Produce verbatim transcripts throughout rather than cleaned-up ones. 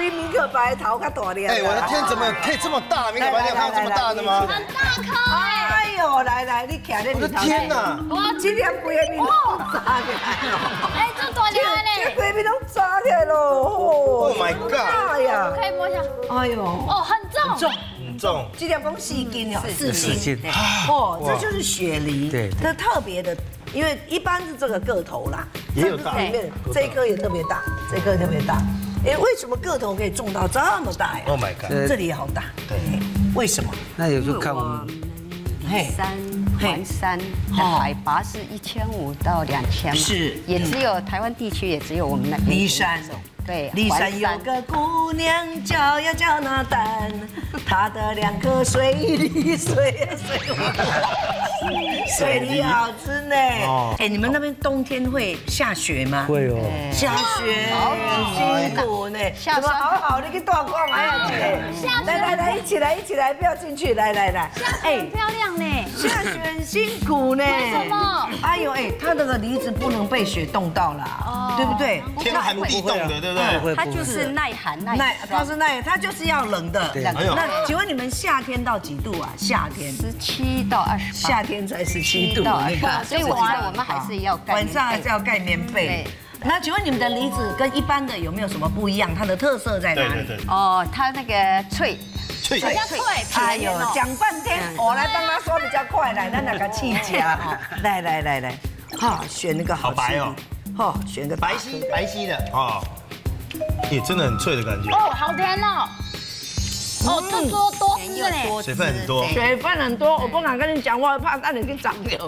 比米可白头较大粒。 哎，我的天，怎么可以这么大？米可白你有看到这么大的吗？ 很大颗哎！ 哎呦，来来，你徛在我的天哪！ 哇，今天规个面都炸起来了。 哎，这大条的这呢？ 规面都炸起来了。Oh my god！ 大呀！ 可以摸一下。 哎呦， 哦，很重。 重。 很重， 这两公四斤哦，四四斤哦，这就是雪梨， 对， 这特别的，因为一般是这个个头啦， 也有大， 里面这一颗也特别大，这一颗特别大，哎，为什么个头可以重到这么大呀 ？Oh my god！ 这里也好大， 对， 为什么？ 那有时候看我们嘿， 山环山的海拔是一千五到两千， 是， 也只有台湾地区也只有我们那边。 骊山。 对， 骊山有个姑娘叫呀叫那丹，她的两颗水梨水呀水梨，水梨好吃呢。哎，你们那边冬天会下雪吗？ 会哦， 下雪辛苦呢。怎么好好的去大逛还要去？来来来，一起来一起来，不要进去，来来来。 哎，很漂亮呢。 下雪很辛苦呢。 为什么？ 哎呦哎，它那个梨子不能被雪冻到啦，对不对？ 天寒地冻的，对不对？ 它就是耐寒耐耐，它是耐，它就是要冷的。 哎呦， 那请问你们夏天到几度啊？夏天十七到二十八， 夏天才十七度， 你看，所以我觉得我们还是要盖晚上还是要盖棉被。那请问你们的梨子跟一般的有没有什么不一样？它的特色在哪里？ 对对对。 哦，它那个脆。 脆比较脆， 哎呦，讲半天，我来帮他说比较快，来，咱那个气夹，来来来来，哈，选那个好白哦， 哈，选个白皙白皙的哦，也真的很脆的感觉。 哦，好甜哦，哦，这多多汁呢， 水分很多， 水分很多，我不敢跟你讲话，怕让你去长瘤。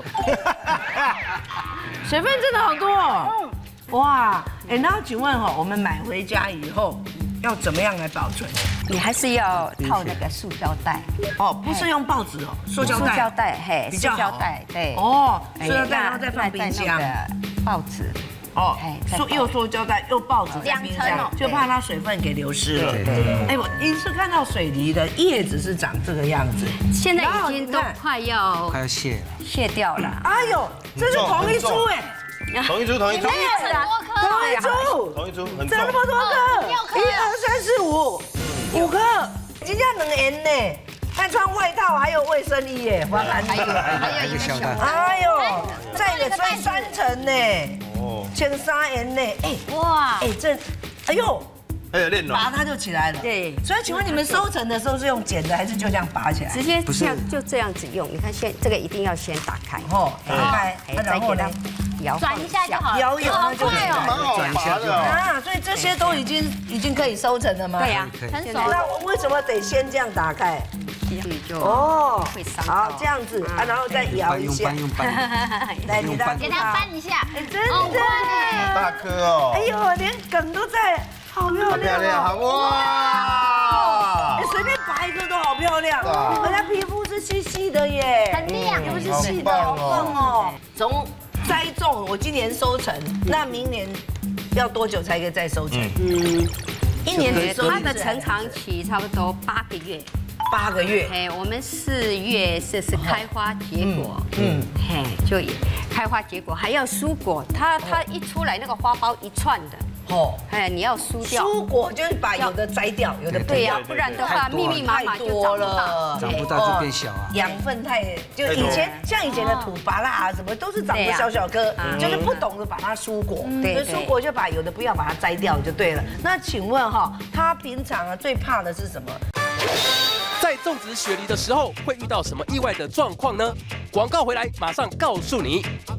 水分真的好多哦，哇，哎，那请问哈，我们买回家以后要怎么样来保存？ 你还是要套那个塑胶袋哦，不是用报纸哦，塑胶袋。 塑胶袋，嘿，塑胶袋，对。 哦，塑胶袋然后再放冰箱。 报纸。 哦，塑又塑胶袋又报纸在冰箱，就怕它水分给流失了。哎，我第一次看到水梨的叶子是长这个样子， 现在已经都快要快要谢了， 谢掉了。 哎呦，这是同一株哎。 同一株，同一株， 很多颗， 同一株， 同一株，很长那么多颗，一二三四五，五颗，今天能延呢，还穿外套，还有卫生衣耶，花篮还有还有一个小袋， 哎呦，再也穿三层呢，哦，穿三延呢，哎，哇，哎这，哎呦。 还有链拔它就起来了。对，所以请问你们收成的时候是用剪的，还是就这样拔起来？ 直接这样就这样子用。你看，先这个一定要先打开， 哦，打开， 再给它摇转一下就好， 摇一摇就快蛮好拔的啊。所以这些都已经已经可以收成了吗？ 对呀， 成熟。 那为什么得先这样打开？ 就哦， 会伤。 好，这样子啊，然后再摇一下。 用搬， 来，你当给它翻一下， 真的， 大颗哦。 哎呦，连梗都在。好漂亮， 漂亮，哇！ 随便拔一个都好漂亮，而且皮肤是细细的耶， 很亮， 皮肤是细的，好棒哦。从栽种，我今年收成，那明年要多久才可以再收成？嗯，一年只收它的成长期差不多八个月。 八个月， 哎，我们四月是是开花结果，嗯，嘿，就开花结果还要蔬果，它它一出来那个花苞一串的。哦，哎，你要梳掉。 蔬果就是把有的摘掉，有的对呀，不然的话密密麻麻就长不到， 长不到就变小啊。 养分太就以前像以前的土芭乐啊什么都是长得小小颗，就是不懂得把它蔬果，对，蔬果就把有的不要把它摘掉就对了。那请问哈，他平常啊最怕的是什么？ 在种植雪梨的时候会遇到什么意外的状况呢？广告回来马上告诉你。